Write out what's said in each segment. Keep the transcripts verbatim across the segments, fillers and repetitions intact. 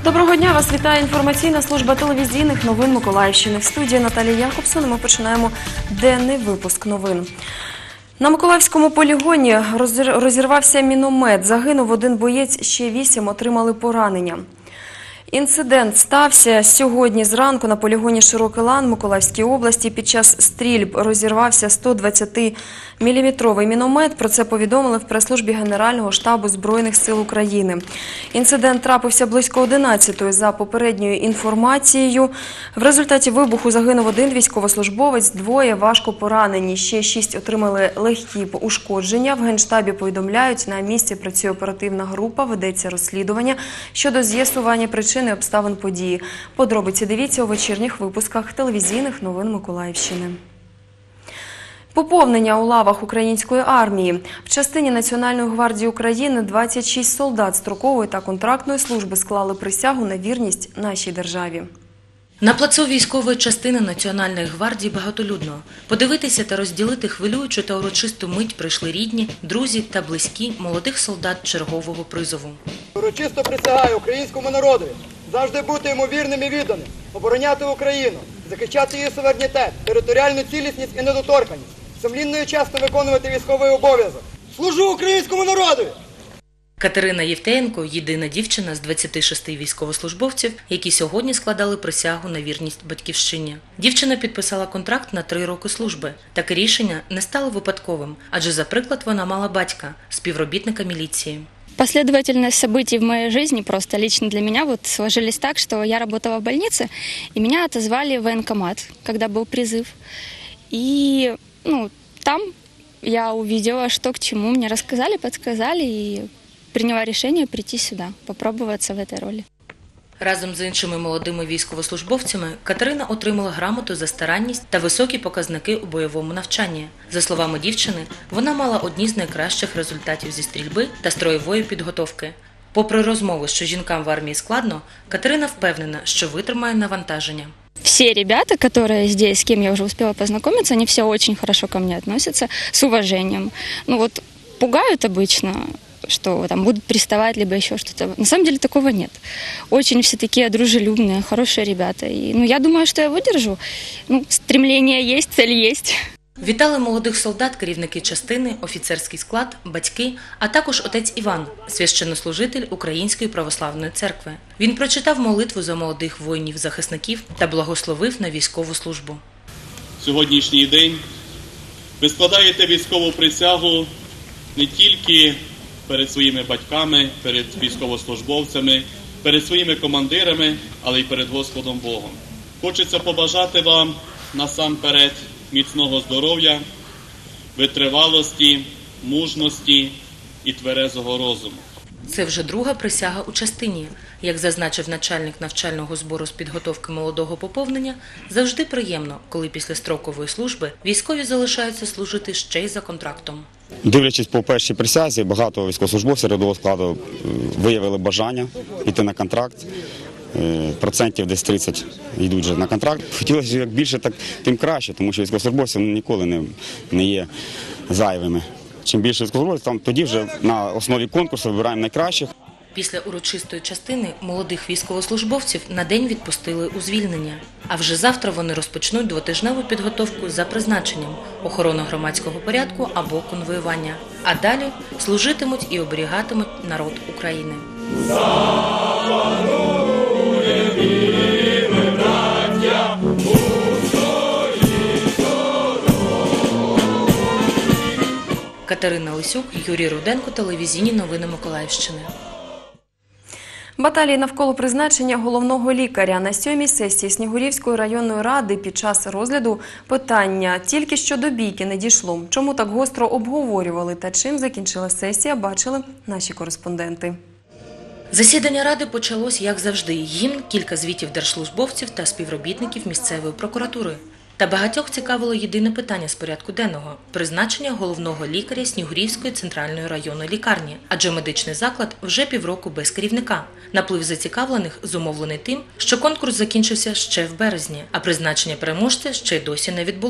Доброго дня, вас вітає інформаційна служба телевізійних новин Миколаївщини. В студії Наталія Якобсон ми починаємо денний випуск новин. На Миколаївському полігоні розірвався міномет. Загинув один боєць, ще вісім отримали поранення. Інцидент стався сьогодні зранку на полігоні Широкий Лан в Миколаївській області. Під час стрільб розірвався сто двадцятиміліметровий міномет. Про це повідомили в прес-службі Генерального штабу Збройних сил України. Інцидент трапився близько одинадцятої за попередньою інформацією. В результаті вибуху загинув один військовослужбовець, двоє важко поранені. Ще шість отримали легкі ушкодження. В Генштабі повідомляють, на місці працює оперативна група, ведеться розслідування щодо з'ясування причин і обставин події. Подробиці дивіться у вечірніх випусках телевізійних новин Миколаївщини. Поповнення у лавах української армії. В частині Національної гвардії України двадцять шість солдат строкової та контрактної служби склали присягу на вірність нашій державі. На плацу військової частини Національної гвардії багатолюдно. Подивитися та розділити хвилюючу та урочисту мить прийшли рідні, друзі та близькі молодих солдат чергового призову. Урочисто присягаю українському народу завжди бути йому вірним і відданим, обороняти Україну, захищати її суверенітет, територіальну цілісність і недоторканність, сумлінно і чесно виконувати військовий обов'язок. Служу українському народу! Катерина Євтеєнко – єдина дівчина з двадцяти шести військовослужбовців, які сьогодні складали присягу на вірність батьківщині. Дівчина підписала контракт на три роки служби. Таке рішення не стало випадковим, адже за приклад вона мала батька, співробітника міліції. Последовательность событий в моей жизни просто лично для меня вот сложились так, что я работала в больнице, и меня отозвали в военкомат, когда был призыв. И ну, там я увидела, что к чему, мне рассказали, подсказали, и приняла решение прийти сюда, попробоваться в этой роли. Разом з іншими молодими військовослужбовцями Катерина отримала грамоту за старанність та високі показники у бойовому навчанні. За словами дівчини, вона мала одні з найкращих результатів зі стрільби та строєвої підготовки. Попри розмови, що жінкам в армії складно, Катерина впевнена, що витримає навантаження. Все ребята, которые здесь, с кем я уже успела познакомиться, они все очень хорошо ко мне относятся, с уважением. Ну вот пугают обычно, что там будут приставать, либо еще что-то. На самом деле такого нет. Очень все такие дружелюбные, хорошие ребята. И, ну, я думаю, что я выдержу. Ну, стремление есть, цель есть. Вітали молодих солдат керівники частини, офіцерський склад, батьки, а також отець Іван, священнослужитель Української православної церкви. Він прочитав молитву за молодих воїнів-захисників та благословив на військову службу. Сьогоднішній день ви складаєте військову присягу не тільки перед своїми батьками, перед військовослужбовцями, перед своїми командирами, але й перед Господом Богом. Хочеться побажати вам насамперед міцного здоров'я, витривалості, мужності і тверезого розуму. Це вже друга присяга у частині. Як зазначив начальник навчального збору з підготовки молодого поповнення, завжди приємно, коли після строкової служби військові залишаються служити ще й за контрактом. Дивлячись по першій присязі, багато військовослужбовців рядового складу виявили бажання йти на контракт. Процентів десь тридцять йдуть вже на контракт. Хотілося, як більше, так тим краще, тому що військовослужбовці ніколи не, не є зайвими. Чим більше військовослужбовців, там тоді вже на основі конкурсу вибираємо найкращих. Після урочистої частини молодих військовослужбовців на день відпустили у звільнення. А вже завтра вони розпочнуть двотижневу підготовку за призначенням – охорона громадського порядку або конвоювання. А далі служитимуть і оберігатимуть народ України. Катерина Лисюк, Юрій Руденко, телевізійні новини Миколаївщини. Баталії навколо призначення головного лікаря. На сьомій сесії Снігурівської районної ради під час розгляду питання тільки що до бійки не дійшло. Чому так гостро обговорювали та чим закінчила сесія, бачили наші кореспонденти. Засідання ради почалось, як завжди, гімн, кілька звітів держслужбовців та співробітників місцевої прокуратури. Та багатьох цікавило єдине питання з порядку денного – призначення головного лікаря Снігурівської центральної районної лікарні. Адже медичний заклад вже півроку без керівника. Наплив зацікавлених зумовлений тим, що конкурс закінчився ще в березні, а призначення переможця ще й досі не відбулось.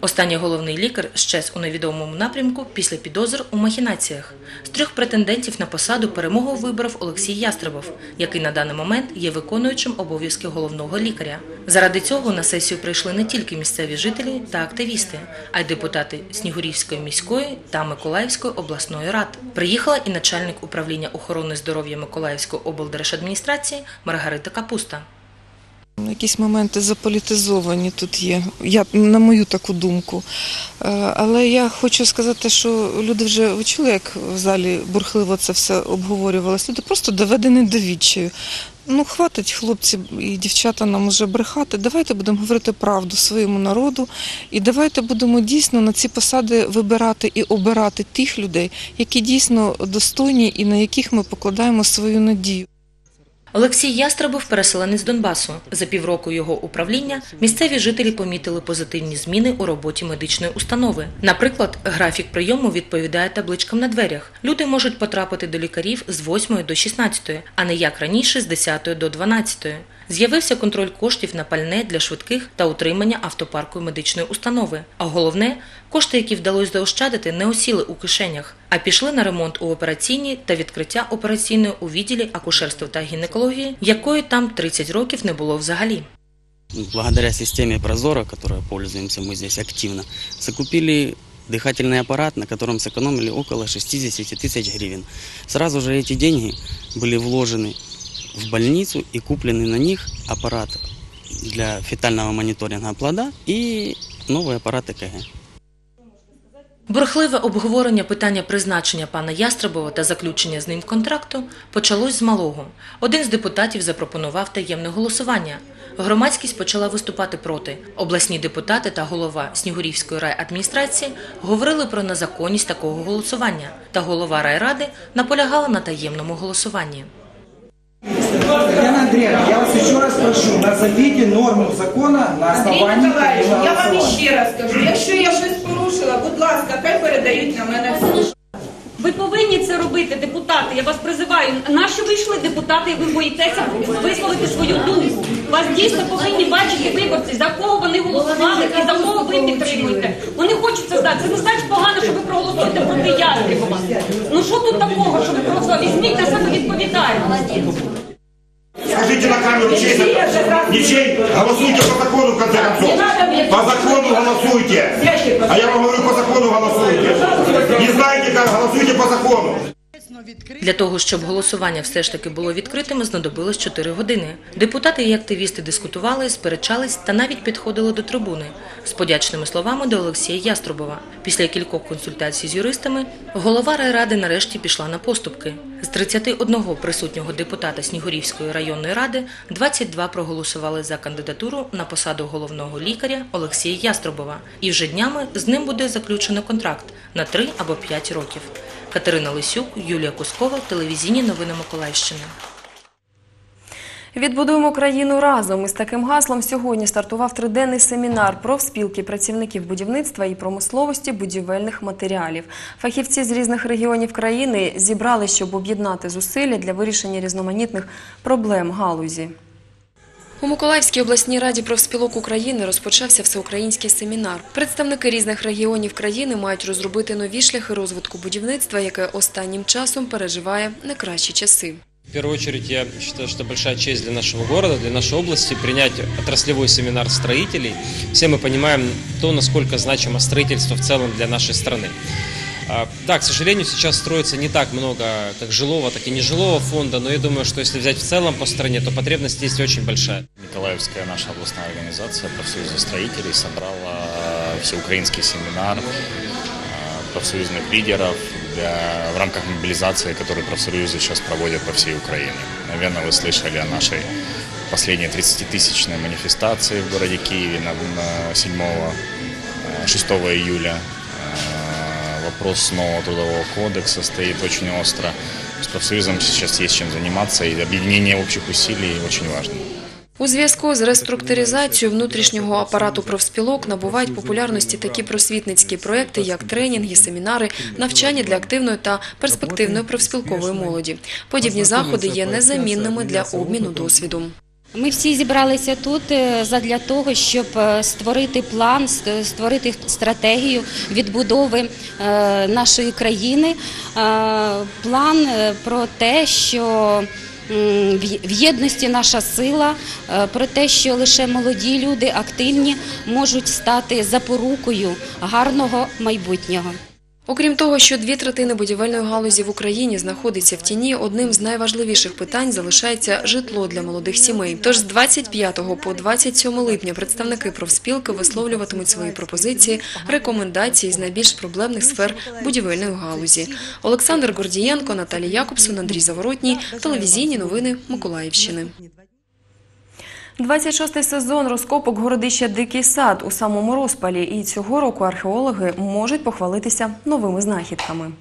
Останній головний лікар щез у невідомому напрямку після підозр у махінаціях. З трьох претендентів на посаду перемогу вибрав Олексій Ястребов, який на даний момент є виконуючим обов'язки головного лікаря. Заради цього на сесію прийшли не тільки місцеві жителі та активісти, а й депутати Снігурівської міської та Миколаївської обласної рад. Приїхала і начальник управління охорони здоров'я Миколаївської облдержадміністрації Маргарита Капуста. Якісь моменти заполітизовані тут є, я, на мою таку думку. Але я хочу сказати, що люди вже, ви чули, як в залі бурхливо це все обговорювалося, люди просто доведені до відчаю. Ну, хватить, хлопці і дівчата, нам уже брехати. Давайте будемо говорити правду своєму народу і давайте будемо дійсно на ці посади вибирати і обирати тих людей, які дійсно достойні і на яких ми покладаємо свою надію. Олексій Ястребов – переселенець Донбасу. За півроку його управління місцеві жителі помітили позитивні зміни у роботі медичної установи. Наприклад, графік прийому відповідає табличкам на дверях. Люди можуть потрапити до лікарів з восьмої до шістнадцятої, а не як раніше з десятої до дванадцятої. З'явився контроль коштів на пальне для швидких та утримання автопарку медичної установи. А головне – кошти, які вдалося заощадити, не осіли у кишенях, а пішли на ремонт у операційній та відкриття операційної у відділі акушерства та гінекології, якої там тридцять років не було взагалі. Благодаря системе Прозоро, которой пользуемся мы здесь активно, закупили дыхательный аппарат, на котором сэкономили около шестьдесят тысяч гривен. Сразу же эти деньги были вложены в больницу и куплены на них аппарат для фетального мониторинга плода и новый аппарат ЭКГ. Бурхливе обговорення питання призначення пана Ястребова та заключення з ним контракту почалось з малого. Один з депутатів запропонував таємне голосування. Громадськість почала виступати проти. Обласні депутати та голова Снігурівської райадміністрації говорили про незаконність такого голосування, та голова райради наполягала на таємному голосуванні. Татьяна Андреевна, я вас еще раз прошу, назовите норму закона на основании... Андрій Миколаївич, я вам ще раз кажу, якщо я щось порушила, будь ласка, хай передають на мене в суд. Ви повинні це робити, депутати, я вас призиваю. Нащо ви йшли, депутати, ви боїтеся висловити свою думку? Вас дійсно повинні бачити виборці, за кого вони голосували і за кого ви підтримуєте. Вони хочуть це здати. Це не значить погано, що ви проголосуєте проти Ястребова. Ну що тут такого, що ви проголосували? Візьміть на себе відповідальність. Скажите на камеру, чей, ничей, голосуйте по закону, в конце концов. По закону голосуйте. А я вам говорю, по закону голосуйте. Не знаете как, голосуйте по закону. Для того, щоб голосування все ж таки було відкритим, знадобилось чотири години. Депутати і активісти дискутували, сперечались та навіть підходили до трибуни з подячними словами до Олексія Ястребова. Після кількох консультацій з юристами голова райради нарешті пішла на поступки. З тридцяти одного присутнього депутата Снігурівської районної ради двадцять два проголосували за кандидатуру на посаду головного лікаря Олексія Ястребова. І вже днями з ним буде заключено контракт на три або п'ять років. Катерина Лисюк, Юлія Кускова, телевізійні новини Миколаївщини. Відбудуємо країну разом. Із таким гаслом сьогодні стартував триденний семінар профспілки працівників будівництва і промисловості будівельних матеріалів. Фахівці з різних регіонів країни зібрали, щоб об'єднати зусилля для вирішення різноманітних проблем галузі. У Миколаївській обласній раді профспілок України розпочався всеукраїнський семінар. Представники різних регіонів країни мають розробити нові шляхи розвитку будівництва, яке останнім часом переживає не кращі часи. В первую очередь, я считаю, что большая честь для нашего города, для нашей области принять отраслевой семинар строителей. Все мы понимаем то, насколько значимо строительство в целом для нашей страны. Да, к сожалению, сейчас строится не так много как жилого, так и нежилого фонда, но я думаю, что если взять в целом по стране, то потребность есть очень большая. Николаевская наша областная организация профсоюза строителей собрала всеукраинский семинар профсоюзных лидеров для, в рамках мобилизации, которую профсоюзы сейчас проводят по всей Украине. Наверное, вы слышали о нашей последней тридцатитысячной манифестации в городе Киеве на седьмого-шестого июля. Вопрос нового трудового кодекса стоит очень остро. С профсоюзом сейчас есть чем заниматься, и объединение общих усилий очень важно. У зв'язку з реструктуризацією внутрішнього апарату профспілок набувають популярності такі просвітницькі проекти, як тренінги, семінари, навчання для активної та перспективної профспілкової молоді. Подібні заходи є незамінними для обміну досвідом. Ми всі зібралися тут задля того, щоб створити план, створити стратегію відбудови нашої країни. План про те, що в єдності наша сила, про те, що лише молоді люди, активні, можуть стати запорукою гарного майбутнього. Окрім того, що дві третини будівельної галузі в Україні знаходиться в тіні, одним з найважливіших питань залишається житло для молодих сімей. Тож з двадцять п'ятого по двадцять сьоме липня представники профспілки висловлюватимуть свої пропозиції, рекомендації з найбільш проблемних сфер будівельної галузі. Олександр Гордієнко, Наталія Якобсон, Андрій Заворотній. Телевізійні новини Миколаївщини. двадцять шостий сезон розкопок городища «Дикий сад» у самому розпалі. І цього року археологи можуть похвалитися новими знахідками.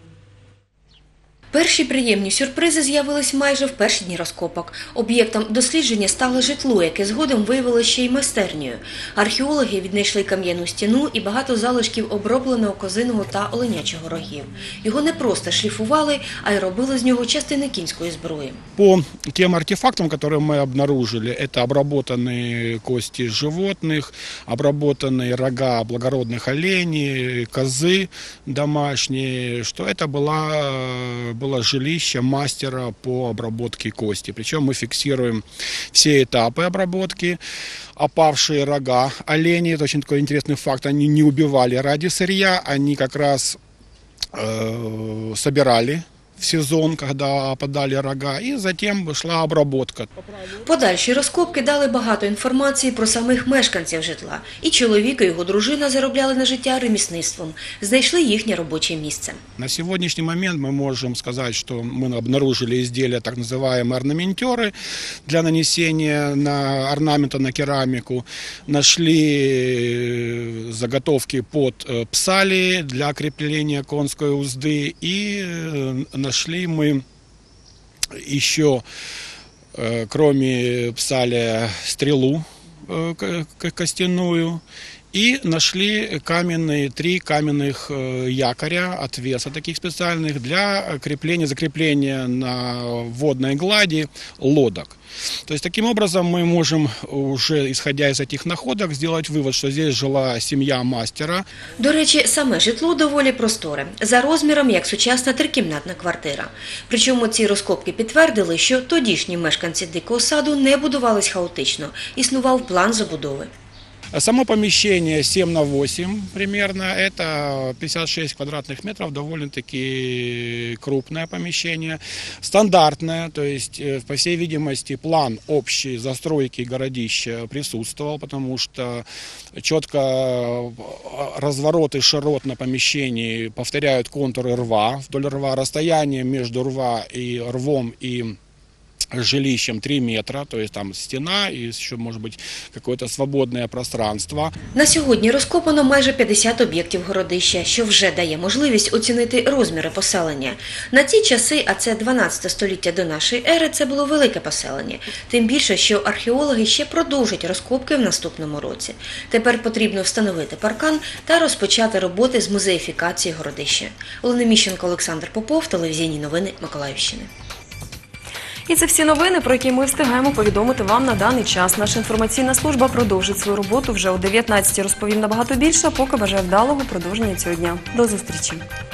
Перші приємні сюрпризи з'явились майже в перші дні розкопок. Об'єктом дослідження стало житло, яке згодом виявилося ще й майстернею. Археологи віднайшли кам'яну стіну і багато залишків обробленого козиного та оленячого рогів. Його не просто шліфували, а й робили з нього частини кінської зброї. По тем артефактам, которые мы обнаружили, это обработанные кости животных, обработанные рога благородных оленей, козы домашние, что это была было жилище мастера по обработке кости. Причем мы фиксируем все этапы обработки. Опавшие рога оленей, это очень такой интересный факт, они не убивали ради сырья, они как раз э, собирали в сезон, когда опадали рога, і затем йшла обробка. Подальші розкопки дали багато інформації про самих мешканців житла. І чоловік, і його дружина заробляли на життя ремісництвом. Знайшли їхнє робоче місце. На сьогоднішній момент ми можемо сказати, що ми обнаружили ізделия, так називаємо орнаментери, для нанесення на орнамента на кераміку. Нашли заготовки під псалі для кріплення конської узди і нашли мы еще, кроме псали, стрелу костяную. И нашли каменные, три каменных якоря, отвеса таких специальных для крепления, закрепления на водной глади лодок. То есть таким образом мы можем, уже исходя из этих находок, сделать вывод, что здесь жила сім'я мастера. До речі, саме житло доволі просторе, за розміром як сучасна трикімнатна квартира. Причому ці розкопки підтвердили, що тодішні мешканці Дикого саду не будувались хаотично, існував план забудови. Само помещение семь на восемь примерно, это пятьдесят шесть квадратных метров, довольно-таки крупное помещение, стандартное, то есть, по всей видимости, план общей застройки городища присутствовал, потому что четко разворот и широт на помещении повторяют контуры рва, вдоль рва расстояние между рва и рвом и жилищем три метра, то есть там стена и еще, может быть, какое-то свободное пространство. На сьогодні розкопано майже п'ятдесят об'єктів городища, що вже дає можливість оцінити розміри поселення. На ті часи, а це дванадцяте століття до нашої ери, це було велике поселення. Тим більше, що археологи ще продовжать розкопки в наступному році. Тепер потрібно встановити паркан та розпочати роботи з музеїфікації городища. Олена Міщенко, Олександр Попов, телевізійні новини Миколаївщини. І це всі новини, про які ми встигаємо повідомити вам на даний час. Наша інформаційна служба продовжить свою роботу вже о дев'ятнадцятій. Розповім набагато більше, поки бажаю вдалого продовження цього дня. До зустрічі!